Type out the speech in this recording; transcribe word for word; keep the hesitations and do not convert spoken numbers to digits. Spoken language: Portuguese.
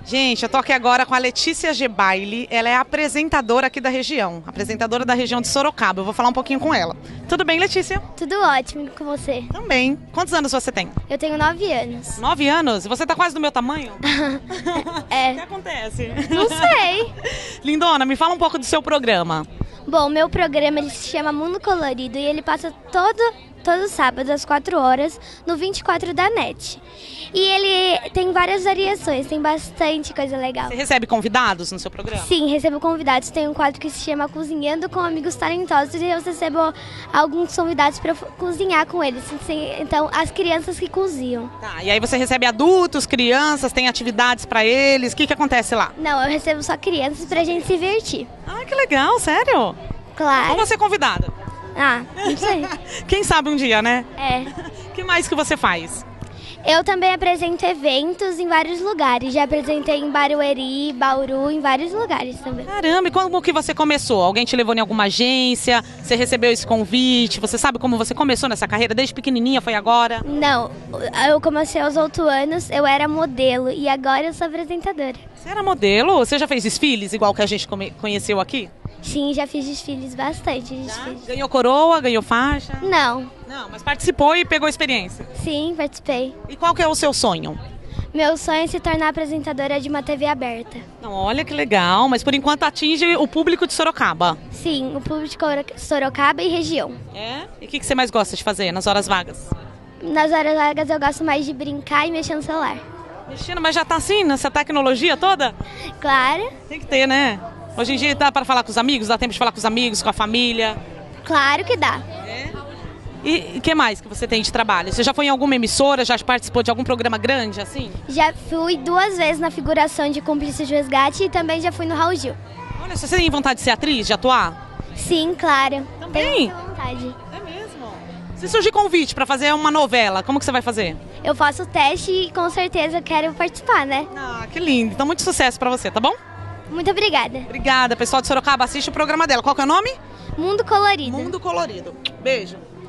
Gente, eu tô aqui agora com a Letícia Gebaili, ela é a apresentadora aqui da região, apresentadora da região de Sorocaba. Eu vou falar um pouquinho com ela. Tudo bem, Letícia? Tudo ótimo com você. Também. Quantos anos você tem? Eu tenho nove anos. Nove anos? Você tá quase do meu tamanho? É. O que acontece? Não sei. Lindona, me fala um pouco do seu programa. Bom, meu programa ele se chama Mundo Colorido e ele passa todo, todo sábado às quatro horas no vinte e quatro da NET. E ele tem várias variações, tem bastante coisa legal. Você recebe convidados no seu programa? Sim, recebo convidados. Tem um quadro que se chama Cozinhando com Amigos Talentosos e eu recebo alguns convidados para cozinhar com eles. Então, as crianças que cozinham. Tá, e aí você recebe adultos, crianças, tem atividades para eles. O que que acontece lá? Não, eu recebo só crianças pra gente se divertir. Ah, que legal, sério? Claro. Como você é convidada? Ah, não sei. Quem sabe um dia, né? É. O que mais que você faz? Eu também apresento eventos em vários lugares. Já apresentei em Barueri, Bauru, em vários lugares também. Caramba, e como que você começou? Alguém te levou em alguma agência? Você recebeu esse convite? Você sabe como você começou nessa carreira? Desde pequenininha, foi agora? Não, eu comecei aos oito anos, eu era modelo e agora eu sou apresentadora. Você era modelo? Você já fez desfiles igual que a gente come- conheceu aqui? Sim, já fiz desfiles, bastante desfiles. Ganhou coroa, ganhou faixa? Não, Não, mas participou e pegou experiência. sim, participei. E qual que é o seu sonho? Meu sonho é se tornar apresentadora de uma T V aberta. Não, olha que legal, mas por enquanto atinge o público de Sorocaba. Sim, o público de Sorocaba e região. É? E o que que você mais gosta de fazer nas horas vagas? Nas horas vagas eu gosto mais de brincar e mexer no celular. Mexendo, mas já tá assim, nessa tecnologia toda? Claro, Tem que ter, né? Hoje em dia dá para falar com os amigos, dá tempo de falar com os amigos, com a família. claro que dá. E o que mais que você tem de trabalho? Você já foi em alguma emissora, já participou de algum programa grande assim? Já fui duas vezes na figuração de Cúmplices de Resgate e também já fui no Raul Gil. Olha, você tem vontade de ser atriz, de atuar? Sim, claro. Também? Tenho muita vontade. É mesmo? Se surgir convite para fazer uma novela, como que você vai fazer? Eu faço o teste e com certeza quero participar, né? Ah, que lindo. Então muito sucesso para você, tá bom? Muito obrigada. Obrigada, pessoal de Sorocaba. Assiste o programa dela. Qual que é o nome? Mundo Colorido. Mundo Colorido. Beijo.